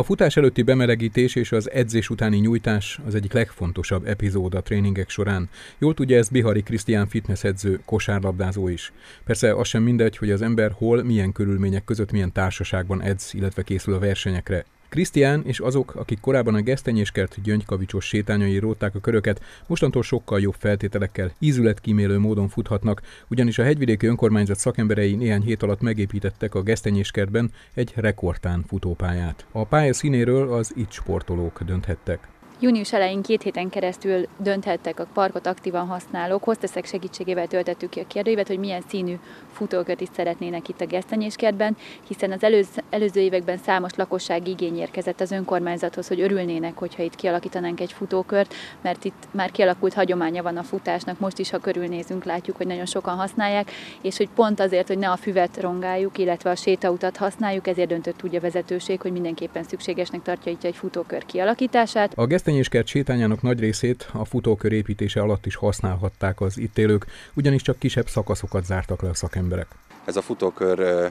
A futás előtti bemelegítés és az edzés utáni nyújtás az egyik legfontosabb epizód a tréningek során. Jól tudja ezt Bihari Krisztián fitnessedző, kosárlabdázó is. Persze az sem mindegy, hogy az ember hol, milyen körülmények között, milyen társaságban edz, illetve készül a versenyekre. Krisztián és azok, akik korábban a Gesztenyéskert gyöngykavicsos sétányai rótták a köröket, mostantól sokkal jobb feltételekkel, ízületkímélő módon futhatnak, ugyanis a hegyvidéki önkormányzat szakemberei néhány hét alatt megépítettek a Gesztenyéskertben egy rekordtán futópályát. A pálya színéről az itt sportolók dönthettek. Június elején 2 héten keresztül dönthettek a parkot aktívan használók. Hostessek segítségével töltöttük ki a kérdőívet, hogy milyen színű futókört is szeretnének itt a Gesztenyéskertben, hiszen az előző években számos lakossági igény érkezett az önkormányzathoz, hogy örülnének, hogyha itt kialakítanánk egy futókört, mert itt már kialakult hagyománya van a futásnak. Most is, ha körülnézünk, látjuk, hogy nagyon sokan használják, és hogy pont azért, hogy ne a füvet rongáljuk, illetve a sétautat használjuk, ezért döntött úgy a vezetőség, hogy mindenképpen szükségesnek tartja itt egy futókör kialakítását. A Gesztenyéskert sétányának nagy részét a futókör építése alatt is használhatták az itt élők, ugyanis csak kisebb szakaszokat zártak le a szakemberek. Ez a futókör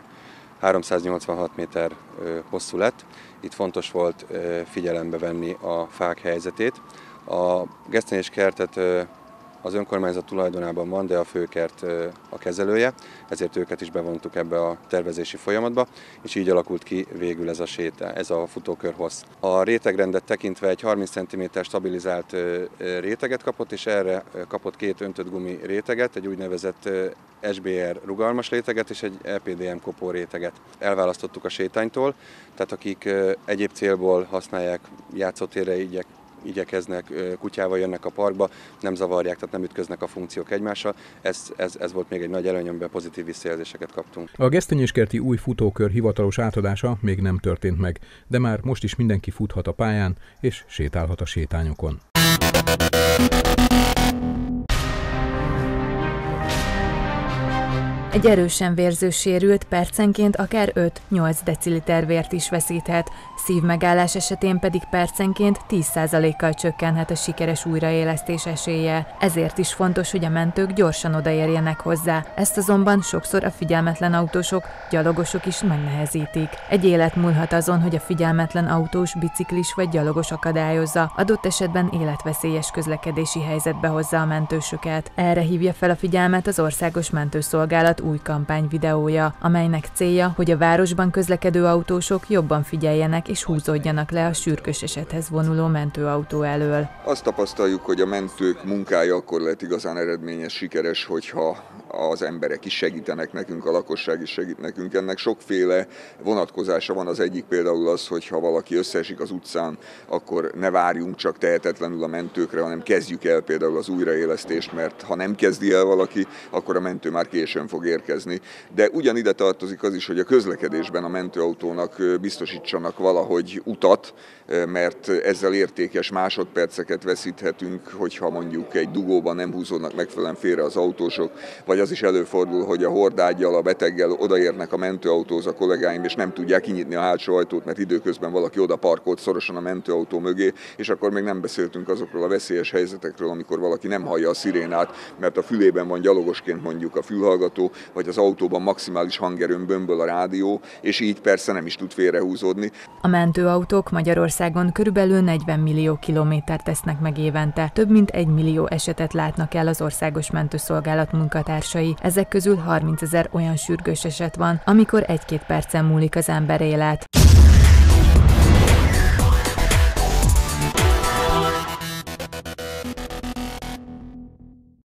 386 méter hosszú lett. Itt fontos volt figyelembe venni a fák helyzetét. A Gesztenyéskertet az önkormányzat tulajdonában van, de a főkert a kezelője, ezért őket is bevontuk ebbe a tervezési folyamatba, és így alakult ki végül ez a futókör hossz. A rétegrendet tekintve egy 30 cm stabilizált réteget kapott, és erre kapott 2 öntött gumi réteget, egy úgynevezett SBR rugalmas réteget és egy EPDM kopó réteget. Elválasztottuk a sétánytól, tehát akik egyéb célból használják, játszótérre igyekeznek, kutyával jönnek a parkba, nem zavarják, tehát nem ütköznek a funkciók egymással. Ez volt még egy nagy előny, amiben pozitív visszajelzéseket kaptunk. A Gesztenyéskerti új futókör hivatalos átadása még nem történt meg, de már most is mindenki futhat a pályán és sétálhat a sétányokon. Egy erősen vérző sérült percenként akár 5-8 deciliter vért is veszíthet, szívmegállás esetén pedig percenként 10%-kal csökkenhet a sikeres újraélesztés esélye. Ezért is fontos, hogy a mentők gyorsan odaérjenek hozzá. Ezt azonban sokszor a figyelmetlen autósok, gyalogosok is megnehezítik. Egy élet múlhat azon, hogy a figyelmetlen autós, biciklis vagy gyalogos akadályozza, adott esetben életveszélyes közlekedési helyzetbe hozza a mentősöket. Erre hívja fel a figyelmet az Országos Mentőszolgálat új kampány videója, amelynek célja, hogy a városban közlekedő autósok jobban figyeljenek és húzódjanak le a sürgős esethez vonuló mentőautó elől. Azt tapasztaljuk, hogy a mentők munkája akkor lehet igazán eredményes, sikeres, hogyha az emberek is segítenek nekünk, a lakosság is segít nekünk. Ennek sokféle vonatkozása van. Az egyik például az, hogy ha valaki összeesik az utcán, akkor ne várjunk csak tehetetlenül a mentőkre, hanem kezdjük el például az újraélesztést, mert ha nem kezdi el valaki, akkor a mentő már későn fog érkezni. De ugyanide tartozik az is, hogy a közlekedésben a mentőautónak biztosítsanak valahogy utat, mert ezzel értékes másodperceket veszíthetünk, hogyha mondjuk egy dugóban nem húzódnak megfelelően félre az autósok, vagy az is előfordul, hogy a hordággyal, a beteggel odaérnek a mentőautóhoz a kollégáim, és nem tudják kinyitni a hátsó ajtót, mert időközben valaki oda parkolt szorosan a mentőautó mögé, és akkor még nem beszéltünk azokról a veszélyes helyzetekről, amikor valaki nem hallja a szirénát, mert a fülében van gyalogosként mondjuk a fülhallgató, vagy az autóban maximális hangerőn bömböl a rádió, és így persze nem is tud félrehúzódni. A mentőautók Magyarországon körülbelül 40 millió kilométert tesznek meg évente. Több mint 1 millió esetet látnak el az Országos Mentőszolgálat munkatársai. Ezek közül 30 000 olyan sürgős eset van, amikor 1-2 percen múlik az ember élet.